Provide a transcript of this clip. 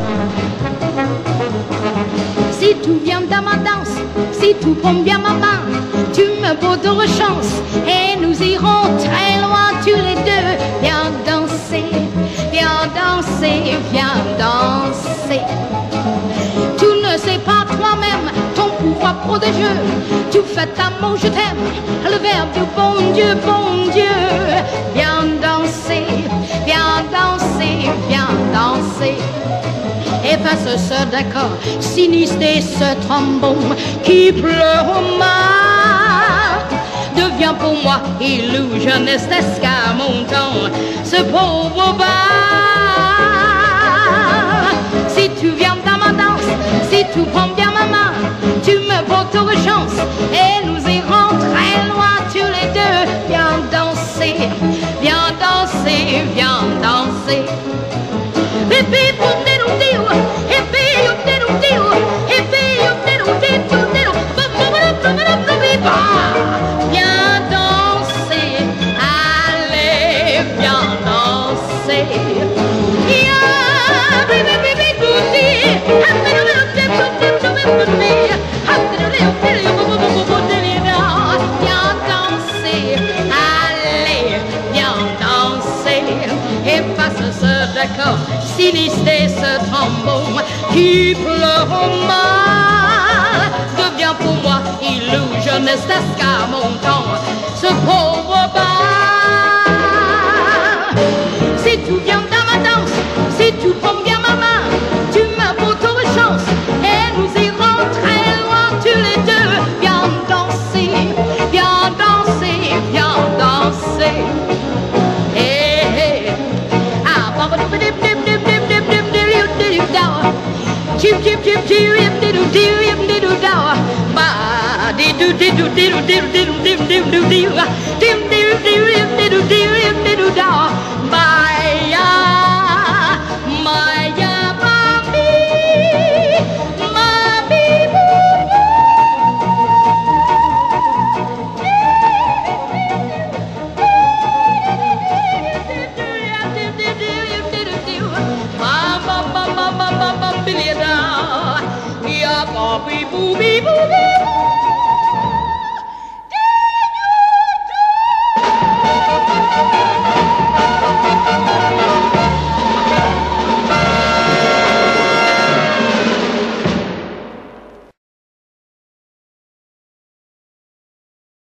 Si tout vient dans ma danse, si tout prend bien ma main, tu me porteras chance et nous irons très loin tous les deux. Viens danser, viens danser, viens danser. Tu ne sais pas toi-même ton pouvoir prodigieux. Tu fais amour, je t'aime, le verbe du bon Dieu, bon Dieu. Viens danser, viens danser, viens danser. Efface ce décor sinistre et ce trombone qui pleure au mar. Devient pour moi illusion escamotant ce pauvre bar. Si tu viens dans ma danse, si tu prends bien ma main, tu me porteras chance et nous irons très loin tous les deux. Viens danser, viens danser, viens danser. Viens danser, allez, viens danser. Viens danser, allez, viens danser. Efface ce décor sinistre et ce trombone qui pleure au mal. Devient pour moi illusion escamotant ce pauvre bar. Si tu viens dans ma danse, si tu prends bien ma main, tu me porteras chance et nous irons très loin tous les deux. Viens danser, viens danser, viens danser. Hey, hey. Ah, chip chip chip chip diddle diddle diddle diddle ba diddle diddle diddle diddle diddle diddle diddle diddle